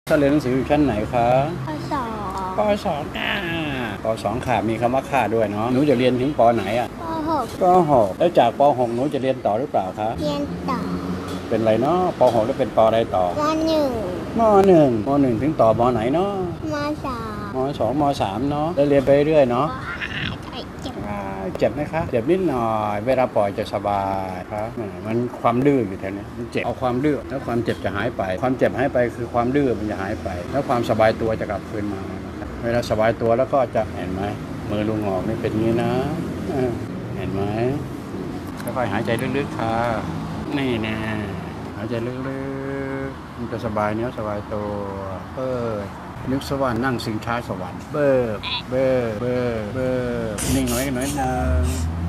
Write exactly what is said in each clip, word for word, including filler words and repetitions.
ถ้าเรียนหนังสืออยู่ชั้นไหนคะปสองปสองค่ะปสองค่ะมีคำว่าค่าด้วยเนาะหนูจะเรียนถึงปไหนอ่ะปหกปหกแล้วจากปหกหนูจะเรียนต่อหรือเปล่าคะเรียนต่อเป็นไรเนาะปหกแล้วเป็นปอะไรต่อมหนึ่งมหนึ่งมหนึ่งถึงต่อมไหนเนาะมสามมสองมสามเนาะแล้วเรียนไปเรื่อยเนาะเจ็บเจ็บไหมคะเจ็บนิดหน่อยเวลาปล่อยจะสบายครับมันความดื้ออยู่แถวนี้มันเจ็บเอาความดื้อแล้วความเจ็บจะหายไปความเจ็บหายไปคือความดื้อมันจะหายไปแล้วความสบายตัวจะกลับคืนมาเวลาสบายตัวแล้วก็จะเห็นไหมมือลุงหอกนี่เป็นงี้นะเห็นไหมค่อยๆหายใจลึกๆค่ะนี่แน่หายใจลึกๆมันจะสบายเนื้อสบายตัวเออนึกสวรรค์นั่งสิงช้าสวรรค์เบิบเบิบเบิบเบิบนิ่งน้อยน้อยนึง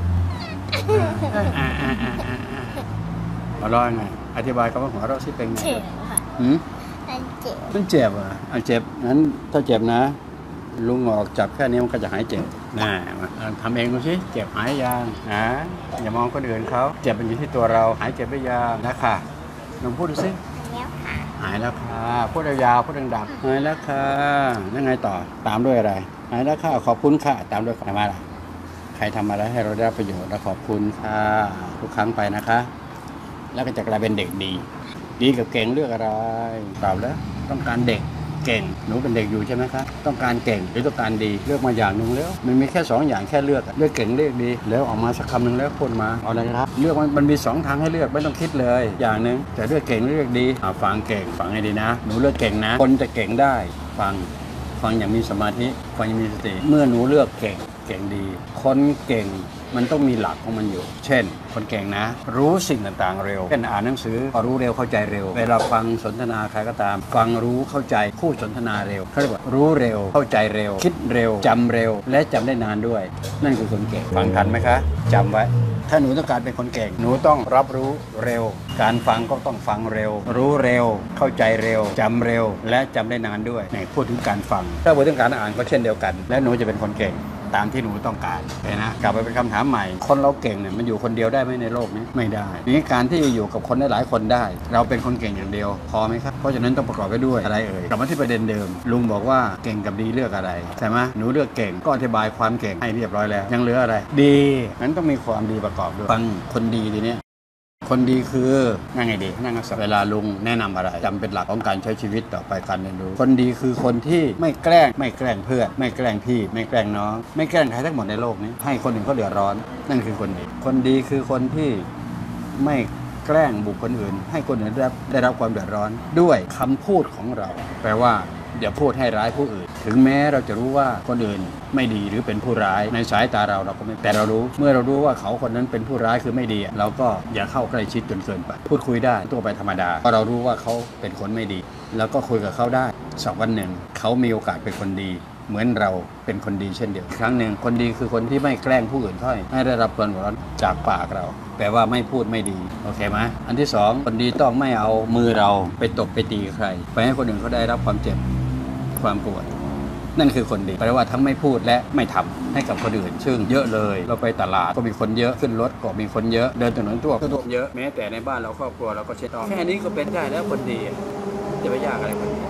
หัวเราะไงอธิบายคำว่าหัวเราะสิเป็นไงเจ็บค่ะหืมมันเจ็บมันเจ็บอ่ะเอาเจ็บงั้นถ้าเจ็บนะลุงออกจับแค่นี้มันก็จะหายเจ็บน่าทำเองดูสิเจ็บหายยังนะอย่ามองคนอื่นเขาเจ็บมันอยู่ที่ตัวเราหายเจ็บได้ยังนะค่ะลองพูดดูสิแล้วค่ะหายแล้วค่ะพูดยาวๆพูดดังๆหายแล้วค่ะยังไงต่อตามด้วยอะไรหายแล้วค่ะขอบคุณค่ะตามด้วยอะไรมาล่ะใครทำอะไรให้เราได้รับประโยชน์และขอบคุณค่ะทุกครั้งไปนะคะแล้วก็จะกลายเป็นเด็กดีดีกับเก่งเลือกอะไรตอบแล้วต้องการเด็กเก่งหนูเป็นเด็กอยู่ใช่ไหมคะต้องการเก่งหรือต้องการดีเลือกมาอย่างหนึ่งแล้วมันมีแค่สองอย่างแค่เลือกเลือกเก่งเลือกดีแล้วออกมาสักคำหนึ่งแล้วพูดมาเอาอะไรครับเลือกมันมันมีสองทางให้เลือกไม่ต้องคิดเลยอย่างหนึ่งแต่เลือกเก่งเลือกดีฟังเก่งฟังให้ดีนะหนูเลือกเก่งนะคนจะเก่งได้ฟังฟังอย่างมีสมาธิฟังอย่างมีสติเมื่อหนูเลือกเก่งเก่งดีคนเก่งมันต้องมีหลักของมันอยู่เช่นคนเก่งนะรู้สิ่งต่างๆเร็วเช่นอ่านหนังสือรู้เร็วเข้าใจเร็วเวลาฟังสนทนาใครก็ตามฟังรู้เข้าใจคู่สนทนาเร็วเขาเรียกว่ารู้เร็วเข้าใจเร็วคิดเร็วจำเร็วและจำได้นานด้วยนั่นคือคนเก่งฟังทันไหมคะจำไว้ถ้าหนูต้องการเป็นคนเก่งหนูต้องรับรู้เร็วการฟังก็ต้องฟังเร็วรู้เร็วเข้าใจเร็วจำเร็วและจำได้นานด้วยในพูดถึงการฟังถ้าพูดถึงการอ่านก็เช่นเดียวกันและหนูจะเป็นคนเก่งตามที่หนูต้องการนะกลับไปเป็นคำถามใหม่คนเราเก่งเนี่ยมันอยู่คนเดียวได้ไหมในโลกนี้ไม่ได้นี่การที่จะอยู่กับคนได้หลายคนได้เราเป็นคนเก่งอย่างเดียวพอไหมครับเพราะฉะนั้นต้องประกอบไปด้วยอะไรเอ่ยกลับมาที่ประเด็นเดิมลุงบอกว่าเก่งกับดีเลือกอะไรใช่ไหมหนูเลือกเก่งก็อธิบายความเก่งให้เรียบร้อยแล้วยังเหลืออะไรดีงั้นต้องมีความดีประกอบด้วยฟังคนดีทีนี้คนดีคือนั่งไงดีนั่งเวลาลุงแนะนำอะไรจำเป็นหลักของการใช้ชีวิตต่อไปการเรียนรู้คนดีคือคนที่ไม่แกล้งไม่แกล้งเพื่อนไม่แกล้งพี่ไม่แกล้งน้องไม่แกล้งใครทั้งหมดในโลกนี้ให้คนอื่นเขาเดือดร้อนนั่นคือคนดีคนดีคือคนที่ไม่แกล้งบุคคลอื่นให้คนอื่นได้รับได้รับความเดือดร้อนด้วยคำพูดของเราแปลว่าอย่าพูดให้ร้ายผู้อื่นถึงแม้เราจะรู้ว่าคนอื่นไม่ดีหรือเป็นผู้ร้ายในสายตาเราเราก็ไม่แต่เรารู้เมื่อเรารู้ว่าเขาคนนั้นเป็นผู้ร้ายคือไม่ดีเราก็อย่าเข้าใกล้ชิดจนเกินไปพูดคุยได้ตัวไปธรรมดาเพราะเรารู้ว่าเขาเป็นคนไม่ดีแล้วก็คุยกับเขาได้สักวันหนึ่งเขามีโอกาสเป็นคนดีเหมือนเราเป็นคนดีเช่นเดียวครั้งหนึ่งคนดีคือคนที่ไม่แกล้งผู้อื่นค่อยให้ได้รับความหัวเราะจากปากเราแปลว่าไม่พูดไม่ดีโอเคไหมอันที่สองคนดีต้องไม่เอามือเราไปตบไปตีใครไปให้คนอื่นเขาได้รับความเจ็บความปวดนั่นคือคนดีแปลว่าทั้งไม่พูดและไม่ทำให้กับคนอื่นซึ่งเยอะเลยเราไปตลาดก็มีคนเยอะขึ้นรถก็มีคนเยอะเดินถนนทั่วก็ท่วมเยอะแม้แต่ในบ้านเราครอบครัวเราก็เช็ดออกแค่นี้ก็เป็นได้แล้วคนดีจะไปยากอะไรคนดี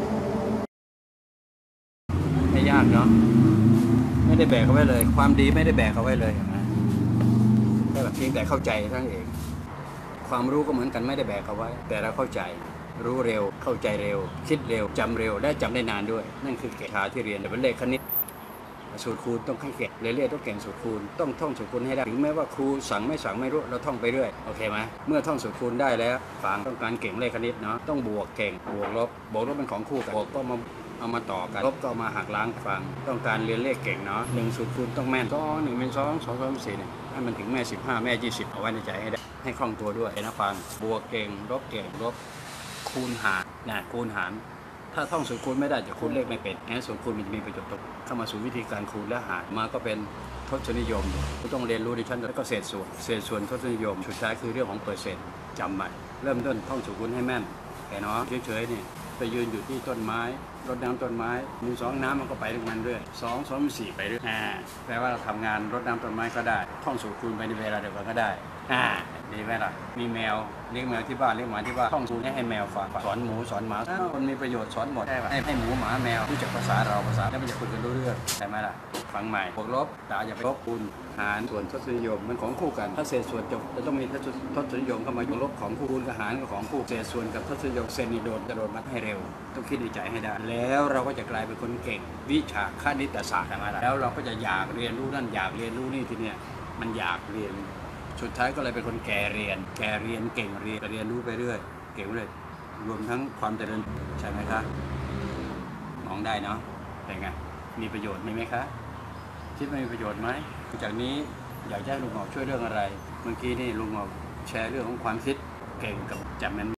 ไม่ยากเนาะไม่ได้แบกเอาไว้เลยความดีไม่ได้แบกเอาไว้เลยนะแค่แบบเพียงแต่เข้าใจทั้งเองความรู้ก็เหมือนกันไม่ได้แบกเอาไว้แต่เราเข้าใจรู้เร็วเข้าใจเร็วคิดเร็วจำเร็วและจำได้นานด้วยนั่นคือเกณฑ์ที่เรียนแต่เป็นเลขคณิตสูตรคูณต้องให้เก่งเรียนเรียนต้องเก่งสูตรคูณต้องท่องสูตรคูณให้ได้ถึงแม้ว่าครูสั่งไม่สั่งไม่รู้เราท่องไปเรื่อยโอเคไหมเมื่อท่องสูตรคูณได้แล้วฟังต้องการเก่งเลขคณิตเนาะต้องบวกเก่งบวกลบบวกลบเป็นของคู่กันบวกก็มาเอามาต่อกันลบก็มาหักล้างฟังต้องการเรียนเลขเก่งเนาะหนึ่งสูตรคูณต้องแม่นก็หนึ่งเป็นสองสองเป็นสี่เนี่ยให้มันถึงแม่สิบห้าแม่ยี่สิบเอาไว้ในใจให้ได้ให้คล่องตัวด้วยนะฟังบวกเก่งลบเก่งลบคูณหารนะคูณหารถ้าท่องสูตรคูณไม่ได้จะคูณเลขไม่เป็นงั้นสูตรคูณมันจะมีประโยชน์ตกเข้ามาสู่วิธีการคูณและหารมาก็เป็นทศนิยมก็ต้องเรียนรู้ดิฉันแล้วก็เศษส่วนเศษส่วนทศนิยมสุดท้ายคือเรื่องของเปอร์เซ็นต์จำไว้เริ่มต้นท่องสูตรคูณให้แม่นแค่เนาะเฉยๆนี่ไปยืนอยู่ที่ต้นไม้รดน้ำต้นไม้หนึ่งสองน้ำมันก็ไปถึงมันเรื่อยสองสองสี่ไปเรื่อยอ่าแปลว่าเราทำงานรดน้ำต้นไม้ก็ได้ท่องสูตรคูณไปในเวลาเดียวกันก็ได้อ่าดีไหมล่ะมีแมวเลี้ยงแมวที่บ้านเลี้ยงหมาที่บ้านท่องสูตรให้แมวฟังสอนหมูสอนหมาคนมีประโยชน์สอนหมดใช่ป่ะให้ให้หมูหมาแมวรู้จักภาษาเราภาษาแล้วมันจะคุยกันรู้เรื่องใช่ไหมล่ะฟังใหม่บวกลบตาอย่าไปลบคูณหารส่วนทศนิยมมันของคู่กันถ้าเศษส่วนจะจะต้องมีทศนิยมเข้ามาบวกลบของคู่คูณกับหารกับของคู่เศษส่วนกับทศนิยมเซนนิโดนกระโดดมาให้เร็วต้องคิดในใจให้ได้แล้วเราก็จะกลายเป็นคนเก่งวิชาคณิตศาสตร์ใช่ไหมล่ะแล้วเราก็จะอยากเรียนรู้นั่นอยากเรียนรู้นี่ทีเนี้ยมันอยากเรียนสุดท้ายก็เลยเป็นคนแก่เรียนแก่เรียนเก่งเรียนเรียนรู้ไปเรื่อยเก่งเรื่อยรวมทั้งความเจริญใช่ไหมคะมองได้เนาะเป็นไงมีประโยชน์มีไหมคะคิดว่ามีประโยชน์ไหมจากนี้อยากให้ลุงหมอกช่วยเรื่องอะไรเมื่อกี้นี่ลุงหมอกแชร์เรื่องของความคิดเก่งกับแจ่มแมน